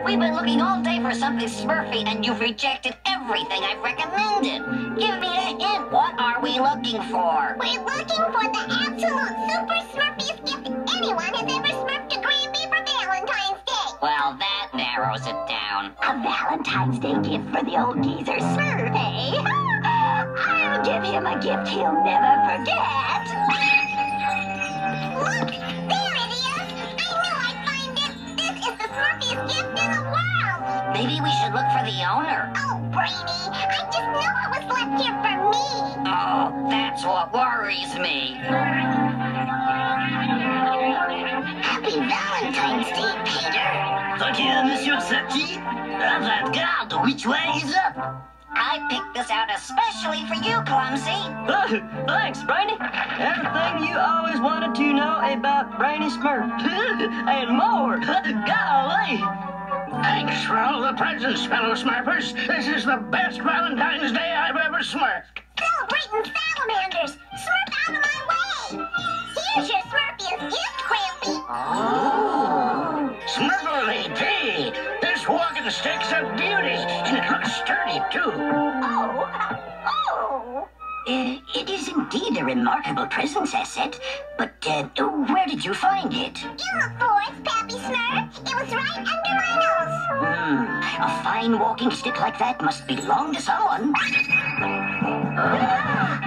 We've been looking all day for something Smurfy, and you've rejected everything I've recommended. Give me a hint. What are we looking for? We're looking for the absolute super Smurfiest gift anyone has ever smurfed a Granby for Valentine's Day. Well, that narrows it down. A Valentine's Day gift for the old geezer Smurf, eh? I'll give him a gift he'll never forget. Look, there it is. I knew I'd find it. This is the Smurfiest gift in the world. Maybe we should look for the owner. Oh, Brainy, I just knew it was left here for me. Oh, that's what worries me. Happy Valentine's Day, Peter. Thank you, Monsieur Sati. Avant-garde, which way is up? I picked this out especially for you, Clumsy. Thanks, Brainy. Everything you always wanted to know about Brainy Smurf. And more. Golly. Thanks for all the presents, fellow Smurfers. This is the best Valentine's Day I've ever smurfed. Celebrating salamanders. Smurf out of my way. Here's your Smurfiest gift, Crampy. Oh. Smurfily tea. This walking stick's a beauty, and it looks sturdy, too. Oh. It is indeed a remarkable presence, Asset. But where did you find it? In the forest, Pappy Smurf. It was right under my nose. A fine walking stick like that must belong to someone.